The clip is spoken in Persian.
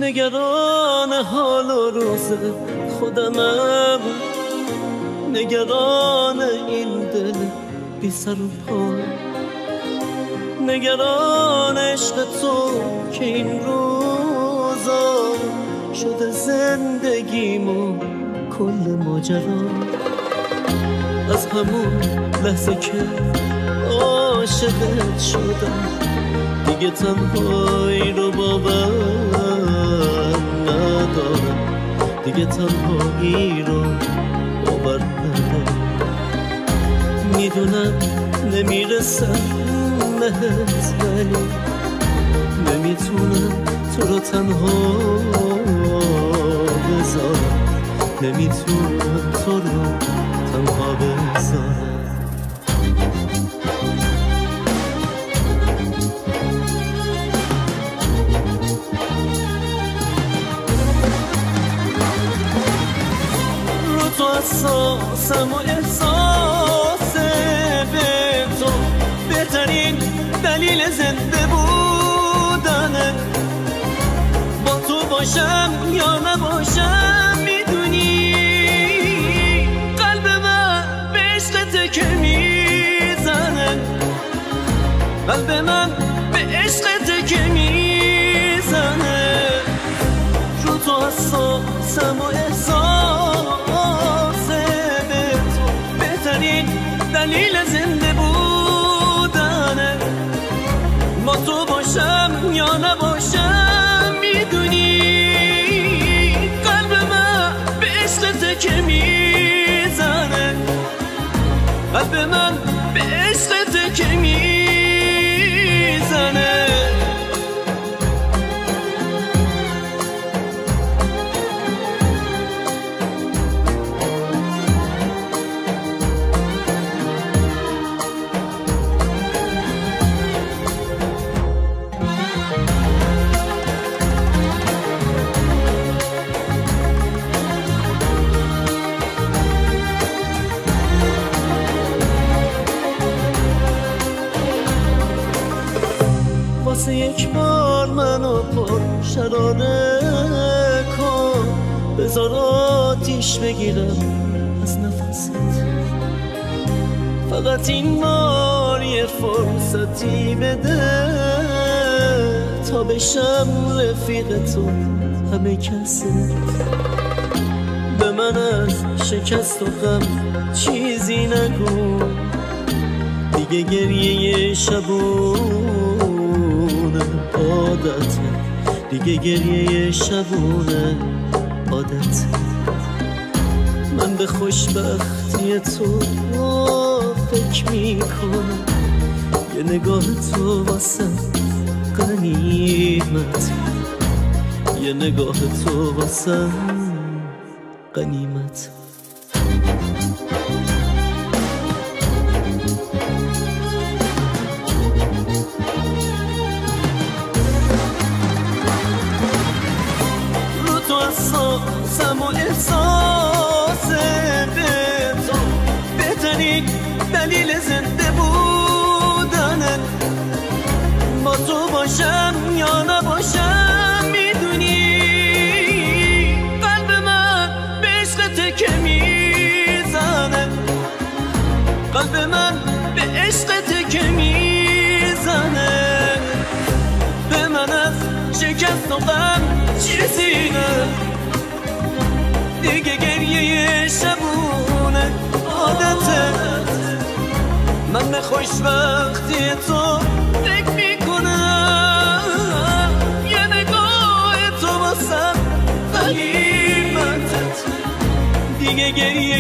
نگران حال و روز خودمم، نگران این دل بی سر و پا، نگران عشق تو که این روزا شده زندگیمو کل ماجرا. از همون لحظه که عاشقت شدم دیگه تنهایی رو باور ندارم، دیگه تنهایی رو باور ندارم. میدونم نمیرسم بهت ولی نمیتونم تو رو تنها بذارم، نمیتونم تو رو تنها بذارم. رو تو اساسم و احساس به تو بهترین دلیل زنده بودنه. با تو باشم یا نباشم میدونی قلب من به عشقت که میزنه، قلب من به عشقت که میزنه. رو تو اساسم و احساس به تو بهترین دلیل زنده بودنه. با تو باشم یا نباشم میدونی قلب من به عشقت که میزنه، قلب من به عشقت که میزنه. واسه یک بار منو پر شراره کن، بذار آتیش بگیرم از نفست. فقط این بار یه فرصتی بده تا بشم رفیق تو همه کست. به من از شکست و غم چیزی نگو، دیگه گریه شبونه عادته، دیگه گریه شبونه عادته. من به خوشبختی تو فکر میکنم، یه نگاه تو واسه غنیمت، یه نگاه تو واسه غنیمت. اساسم و احساس به تو بهترین دلیل زنده بودنه. با تو باشم یا نباشم میدونی قلب من به عشقت که میزنه، قلب من به عشقت که میزنه. به من از شکست و غم چیزی نه، دیگه گریه شبونه عادته. من به خوشبختی تو فکر میکنم، یه نگاه تو واسه غنیمتت، دیگه گریه